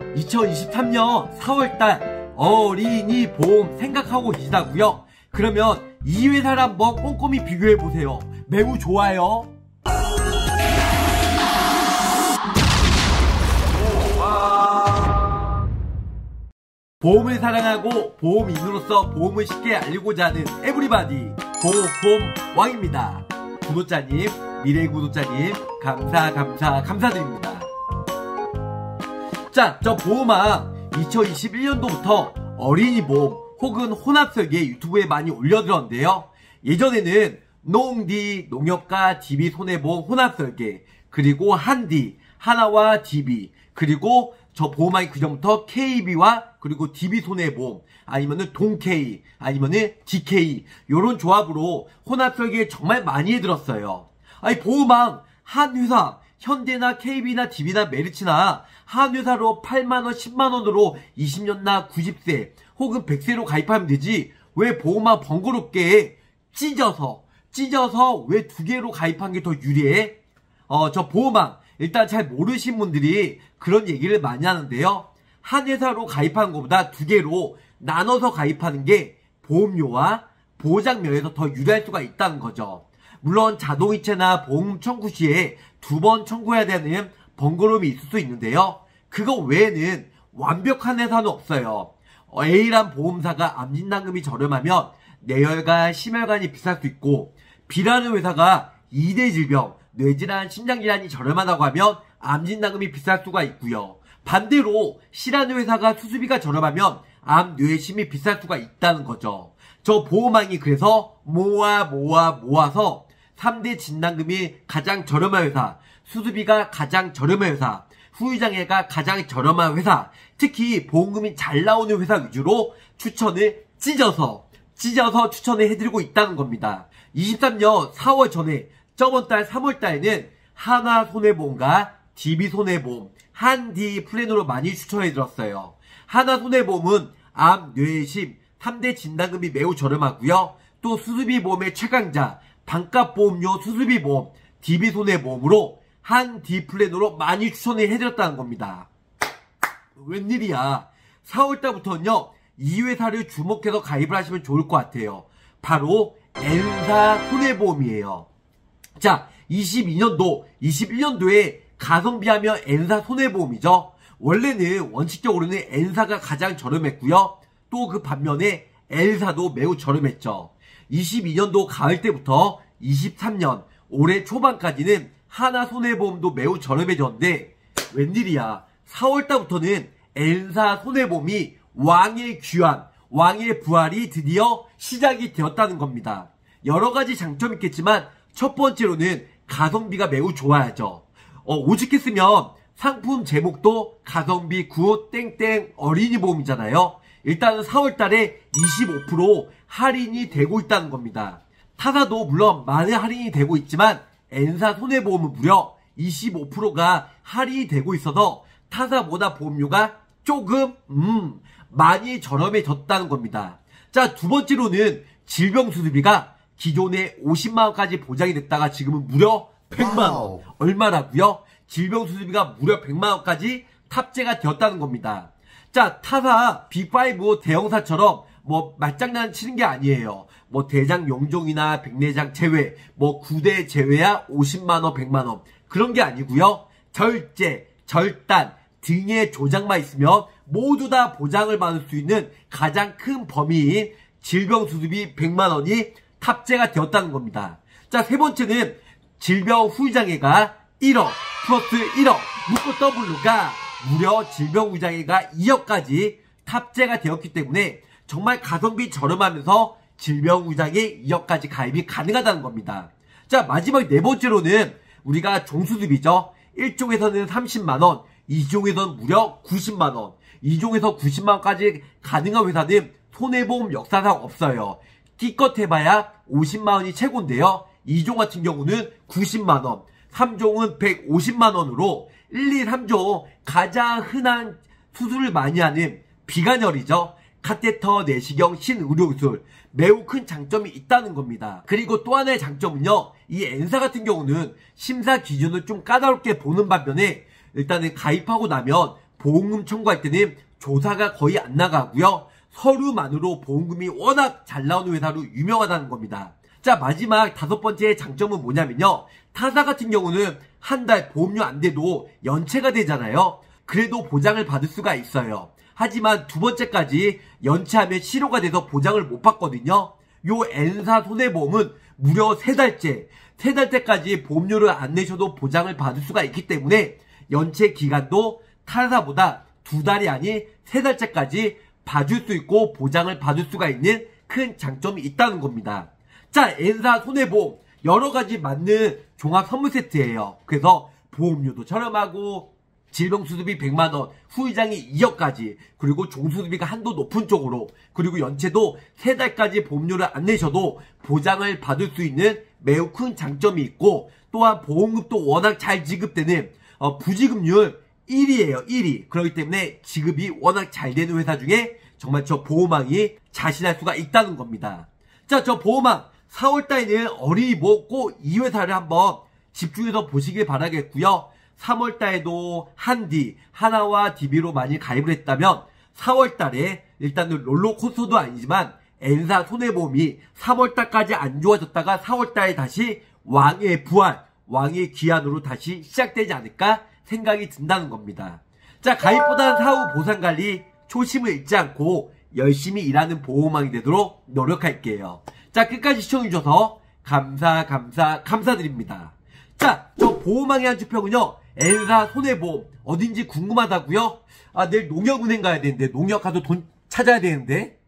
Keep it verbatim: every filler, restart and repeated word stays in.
이천이십삼 년 사월달 어린이 보험 생각하고 계시다고요? 그러면 이 회사를 한번 꼼꼼히 비교해보세요. 매우 좋아요. 보험을 사랑하고 보험인으로서 보험을 쉽게 알고자 하는 에브리바디 보험왕입니다. 구독자님, 미래 구독자님 감사 감사 감사드립니다. 자, 저 보험왕 이천이십일 년도부터 어린이 보험 혹은 혼합설계 유튜브에 많이 올려드렸는데요. 예전에는 농디, 농협과 디비 손해보험 혼합설계, 그리고 한디, 하나와 디비, 그리고 저 보험왕이 그전부터 케이비와 그리고 디비 손해보험, 아니면은 동케이, 아니면은 디케이, 요런 조합으로 혼합설계 정말 많이 해들었어요. 아니, 보험왕 한 회사, 현대나 케이비나 디비나 메리츠나 한 회사로 팔만 원, 십만 원으로 이십 년나 구십 세 혹은 백 세로 가입하면 되지, 왜 보험왕 번거롭게 찢어서 찢어서 왜 두 개로 가입한 게 더 유리해? 어, 저 보험왕 일단 잘 모르신 분들이 그런 얘기를 많이 하는데요. 한 회사로 가입하는 것보다 두 개로 나눠서 가입하는 게 보험료와 보장면에서 더 유리할 수가 있다는 거죠. 물론 자동이체나 보험 청구 시에 두 번 청구해야 되는 번거로움이 있을 수 있는데요. 그거 외에는 완벽한 회사는 없어요. A란 보험사가 암진단금이 저렴하면 뇌혈관, 심혈관이 비쌀 수 있고, B라는 회사가 이 대 질병, 뇌질환, 심장질환이 저렴하다고 하면 암진단금이 비쌀 수가 있고요. 반대로 C라는 회사가 수수비가 저렴하면 암, 뇌심이 비쌀 수가 있다는 거죠. 저 보험왕이 그래서 모아 모아 모아서 삼 대 진단금이 가장 저렴한 회사, 수수비가 가장 저렴한 회사, 후유장애가 가장 저렴한 회사, 특히 보험금이 잘 나오는 회사 위주로 추천을 찢어서 찢어서 추천을 해드리고 있다는 겁니다. 이십삼 년 사월 전에 저번 달 삼월 달에는 하나손해보험과 디비손해보험, 한디 플랜으로 많이 추천해드렸어요. 하나손해보험은 암, 뇌심, 삼 대 진단금이 매우 저렴하고요. 또 수수비보험의 최강자, 반값보험료 수수비보험, 디비손해보험으로 한디 플랜으로 많이 추천을 해드렸다는 겁니다. 웬일이야. 사월 달부터는요, 이 회사를 주목해서 가입을 하시면 좋을 것 같아요. 바로 N사 손해보험이에요. 자, 이십이 년도, 이십일 년도에 가성비하면 N사 손해보험이죠. 원래는 원칙적으로는 N사가 가장 저렴했고요. 또 그 반면에 L사도 매우 저렴했죠. 이십이 년도 가을 때부터 이십삼 년 올해 초반까지는 하나손해보험도 매우 저렴해졌는데, 웬일이야. 사월 달부터는 N사 손해보험이 왕의 귀환, 왕의 부활이 드디어 시작이 되었다는 겁니다. 여러가지 장점이 있겠지만 첫 번째로는 가성비가 매우 좋아야죠. 어, 오직했으면 상품 제목도 가성비 굿 땡땡 어린이 보험이잖아요. 일단은 사월 달에 이십오 퍼센트 할인이 되고 있다는 겁니다. 타사도 물론 많은 할인이 되고 있지만 N사 손해보험은 무려 이십오 퍼센트가 할인이 되고 있어서 타사보다 보험료가 조금 음 많이 저렴해졌다는 겁니다. 자, 두 번째로는 질병수수비가 기존에 오십만 원까지 보장이 됐다가 지금은 무려 백만 원. 얼마라고요? 질병수수비가 무려 백만 원까지 탑재가 되었다는 겁니다. 자, 타사 빅파이브 대형사처럼 뭐 말장난 치는 게 아니에요. 뭐 대장 용종이나 백내장 제외, 뭐 구 대 제외야 오십만 원, 백만 원. 그런 게 아니고요. 절제, 절단 등의 조장만 있으면 모두 다 보장을 받을 수 있는 가장 큰 범위인 질병수수비 백만 원이 탑재가 되었다는 겁니다. 자, 세 번째는 질병 후유장애가 일억 플러스 일억 묶고 더블로가 무려 질병 후유장애가 이억까지 탑재가 되었기 때문에 정말 가성비 저렴하면서 질병 후유장애 이억까지 가입이 가능하다는 겁니다. 자, 마지막 네 번째로는 우리가 종수수비죠. 일 종에서는 삼십만 원, 이 종에서는 무려 구십만 원, 이 종에서 구십만 원까지 가능한 회사는 손해보험 역사상 없어요. 기껏 해봐야 오십만 원이 최고인데요. 이 종 같은 경우는 구십만 원, 삼 종은 백오십만 원으로 일, 이, 삼 종 가장 흔한 수술을 많이 하는 비관혈이죠. 카테터, 내시경, 신의료기술 매우 큰 장점이 있다는 겁니다. 그리고 또 하나의 장점은요, 이 N사 같은 경우는 심사 기준을 좀 까다롭게 보는 반면에 일단은 가입하고 나면 보험금 청구할 때는 조사가 거의 안 나가고요. 서류만으로 보험금이 워낙 잘 나오는 회사로 유명하다는 겁니다. 자, 마지막 다섯 번째 장점은 뭐냐면요. 타사 같은 경우는 한 달 보험료 안 돼도 연체가 되잖아요. 그래도 보장을 받을 수가 있어요. 하지만 두 번째까지 연체하면 실효가 돼서 보장을 못 받거든요. 요 N사 손해보험은 무려 세 달째, 세 달째까지 보험료를 안 내셔도 보장을 받을 수가 있기 때문에 연체 기간도 타사보다 두 달이 아닌 세 달째까지 봐줄 수 있고 보장을 받을 수가 있는 큰 장점이 있다는 겁니다. 자, N사 손해보험 여러 가지 맞는 종합 선물 세트예요. 그래서 보험료도 저렴하고 질병수수비 백만 원, 후유장이 이억까지, 그리고 종수수비가 한도 높은 쪽으로, 그리고 연체도 세 달까지 보험료를 안 내셔도 보장을 받을 수 있는 매우 큰 장점이 있고, 또한 보험금도 워낙 잘 지급되는 어, 부지급률 일 위예요. 일 위. 그렇기 때문에 지급이 워낙 잘 되는 회사 중에 정말 저 보험왕이 자신할 수가 있다는 겁니다. 자, 저 보험왕 사월 달에는 어린이 먹고 이 회사를 한번 집중해서 보시길 바라겠고요. 삼월 달에도 한디, 하나와 디비로 많이 가입을 했다면 사월 달에 일단은 롤러코스터도 아니지만 N사 손해보험이 삼월 달까지 안 좋아졌다가 사월 달에 다시 왕의 부활, 왕의 귀환으로 다시 시작되지 않을까 생각이 든다는 겁니다. 자, 가입보다는 사후 보상관리 초심을 잃지 않고 열심히 일하는 보험왕이 되도록 노력할게요. 자, 끝까지 시청해주셔서 감사 감사 감사드립니다. 자, 저 보험왕의 한 주평은요, N사 손해보험 어딘지 궁금하다고요? 아, 내일 농협은행 가야 되는데 농협 가서 돈 찾아야 되는데